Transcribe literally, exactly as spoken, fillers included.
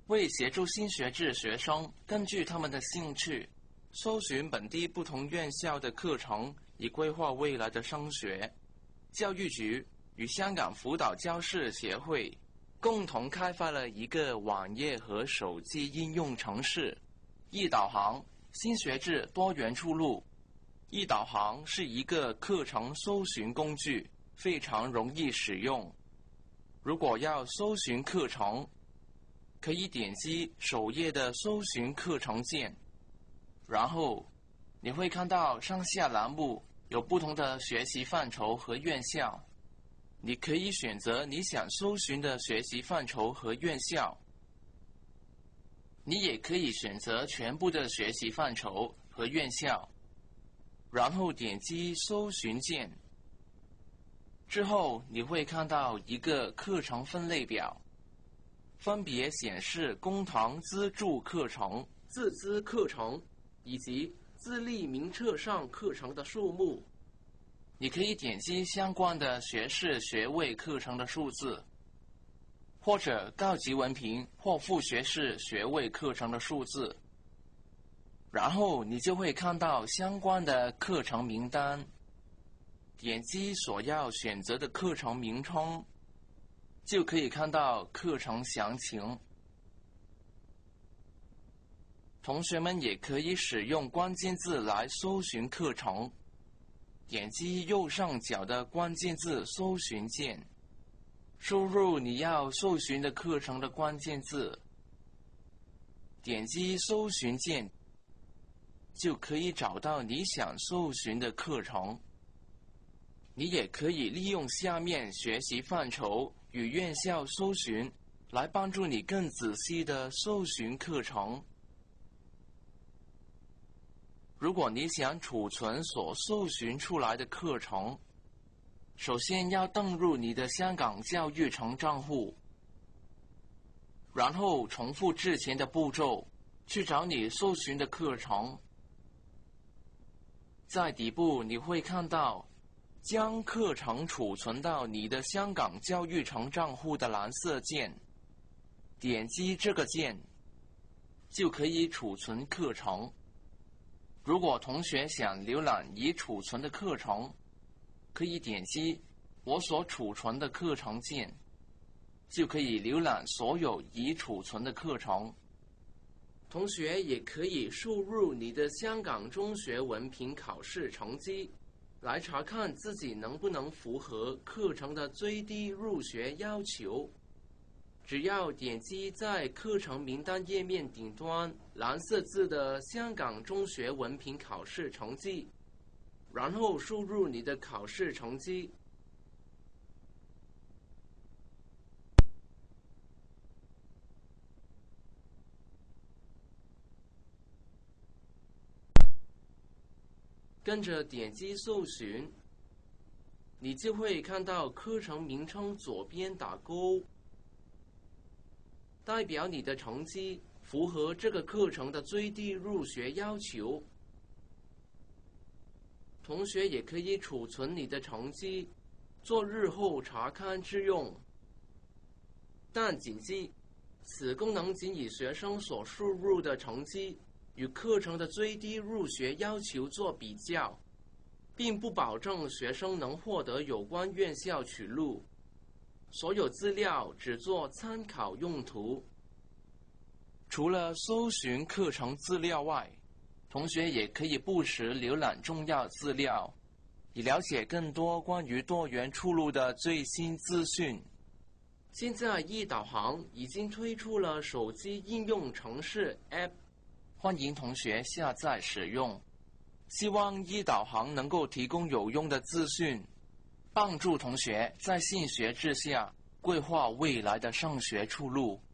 为协助新学制学生根据他们的兴趣，搜寻本地不同院校的课程，以规划未来的升学，教育局与香港辅导教室协会共同开发了一个网页和手机应用程式易导航新学制多元出路。易导航是一个课程搜寻工具，非常容易使用。如果要搜寻课程，可以点击首页的搜寻课程键，然后你会看到上下栏目有不同的学习范畴和院校，你可以选择你想搜寻的学习范畴和院校，你也可以选择全部的学习范畴和院校，然后点击搜寻键。之后你会看到一个课程分类表，分别显示公堂资助课程、自资课程以及自立名册上课程的数目。你可以点击相关的学士学位课程的数字，或者高级文凭或副学士学位课程的数字，然后你就会看到相关的课程名单，点击所要选择的课程名称，就可以看到课程详情。同学们也可以使用关键字来搜寻课程，点击右上角的关键字搜寻键，输入你要搜寻的课程的关键字，点击搜寻键，就可以找到你想搜寻的课程。你也可以利用下面学习范畴与院校搜寻，来帮助你更仔细地搜寻课程。如果你想储存所搜寻出来的课程，首先要登入你的香港教育城账户，然后重复之前的步骤，去找你搜寻的课程。在底部你会看到将课程储存到你的香港教育城账户的蓝色键，点击这个键就可以储存课程。如果同学想浏览已储存的课程，可以点击我所储存的课程键，就可以浏览所有已储存的课程。同学也可以输入你的香港中学文凭考试成绩，来查看自己能不能符合课程的最低入学要求。只要点击在课程名单页面顶端蓝色字的香港中学文凭考试成绩，然后输入你的考试成绩。跟着点击搜寻，你就会看到课程名称左边打勾，代表你的成绩符合这个课程的最低入学要求。同学也可以储存你的成绩，做日后查看之用。但谨记，此功能仅以学生所输入的成绩与课程的最低入学要求做比较，并不保证学生能获得有关院校取录。所有资料只做参考用途。除了搜寻课程资料外，同学也可以不时浏览重要资料，以了解更多关于多元出路的最新资讯。现在易导航已经推出了手机应用程式 App， 欢迎同学下载使用。希望易导航能够提供有用的资讯，帮助同学在新学制下规划未来的上学出路。